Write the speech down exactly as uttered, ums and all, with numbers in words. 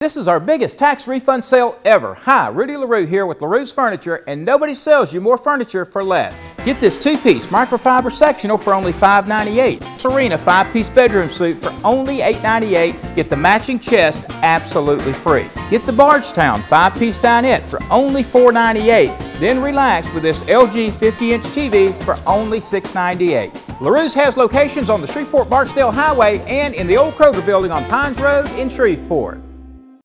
This is our biggest tax refund sale ever. Hi, Rudy LaRue here with LaRue's Furniture, and nobody sells you more furniture for less. Get this two-piece microfiber sectional for only five ninety-eight. Serena five-piece bedroom suite for only eight ninety-eight. Get the matching chest absolutely free. Get the Bardstown five-piece dinette for only four ninety-eight. Then relax with this L G fifty inch T V for only six ninety-eight. LaRue's has locations on the Shreveport-Barksdale Highway and in the old Kroger building on Pines Road in Shreveport.